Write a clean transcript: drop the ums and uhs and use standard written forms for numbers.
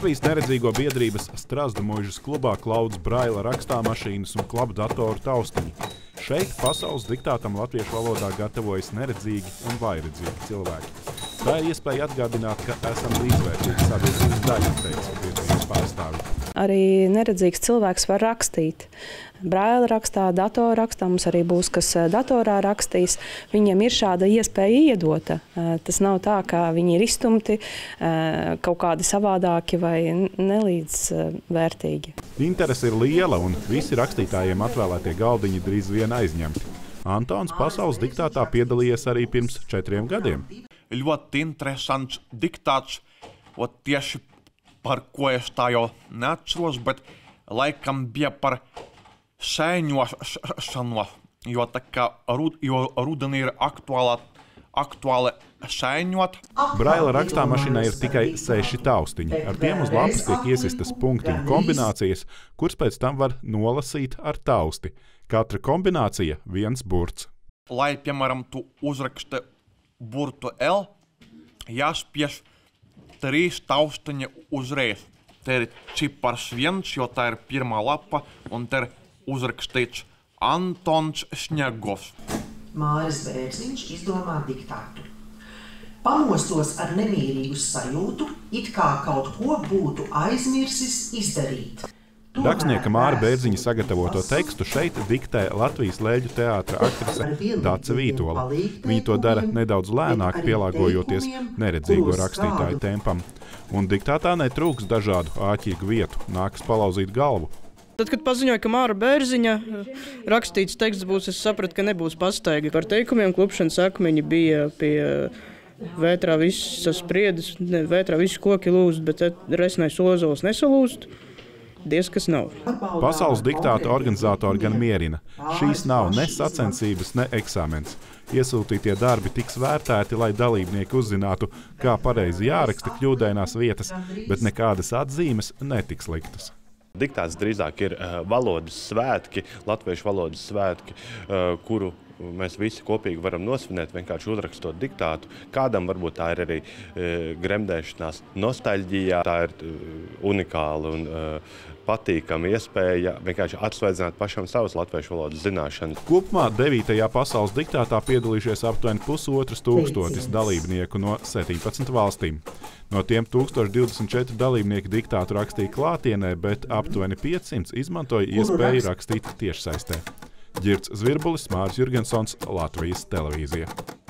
Latvijas neredzīgo biedrības Strazdu muižas klubā klaudas braila rakstāmašīnas un klabu datoru taustiņi. Šeit pasaules diktātam latviešu valodā gatavojas neredzīgi un vairedzīgi cilvēki. Tā ir iespēja atgādināt, ka esam līdzvērtīgi sabiedrības daļa, teica biedrības pārstāvi. Arī neredzīgs cilvēks var rakstīt. Braila rakstā, datorrakstā, mums arī būs, kas datorā rakstīs. Viņiem ir šāda iespēja iedota. Tas nav tā, ka viņi ir izstumti, kaut kādi savādāki vai nelīdzvērtīgi. Interese ir liela un visi rakstītājiem atvēlētie galdiņi drīz vien aizņemti. Antons pasaules diktātā piedalījies arī pirms 4 gadiem. Ļoti interesants diktāts, tieši par ko es tā jau neatceros, bet laikam bija par sēņošanu, jo tā kā rudenī ir aktuāli sēņot. Braila rakstāmašīnai ir tikai 6 taustiņi. Ar tiem uz lapas tiek iesistas punktiņu kombinācijas, kuras pēc tam var nolasīt ar tausti. Katra kombinācija viens burts. Lai, piemēram, tu uzraksti burtu L, jāspiež 3 taustiņi uzreiz. Te ir cipars 1, jo tā ir pirmā lapa, un te ir uzrakstīts Antons Sņegovs. Māris Bērziņš izdomā diktātu. Pamostos ar nemierīgu sajūtu, it kā kaut ko būtu aizmirsis izdarīt. Rakstnieka Māra Bērziņa sagatavoto tekstu šeit diktē Latvijas Lēļu teātra aktrise Dace Vītola. Viņa to dara nedaudz lēnāk, pielāgojoties neredzīgo rakstītāju tempam. Un diktātā netrūks dažādu āķīgu vietu, nākas palauzīt galvu. Tad, kad paziņoja, ka Māra Bērziņa rakstīts teksts būs, es sapratu, ka nebūs pastaigi. Par teikumiem klupšanas akmeņi bija pie vētrā visas priedes, vētrā visi koki lūst, bet resnais ozols nesalūst. Diez kas nav. Pasaules diktāta organizatori gan mierina. Šīs nav ne sacensības, ne eksāmens. Iesūtītie darbi tiks vērtēti, lai dalībnieki uzzinātu, kā pareizi jāraksta kļūdainās vietas, bet nekādas atzīmes netiks liktas. Diktāts drīzāk ir valodas svētki, latviešu valodas svētki, kuru mēs visi kopīgi varam nosvinēt, vienkārši uzrakstot diktātu. Kādam varbūt tā ir arī gremdēšanās nostalģijā, tā ir unikāla un patīkama iespēja vienkārši atsvaidzināt pašam savas latviešu valodas zināšanas. Kopumā 9. pasaules diktātā piedalījušies aptuveni 1500 dalībnieku no 17 valstīm. No tiem 1024 dalībnieki diktātu rakstīja klātienē, bet aptuveni 500 izmantoja iespēju rakstīt tiešsaistē. Ģirds Zvirbulis, Māris Jurgensons, Latvijas televīzija.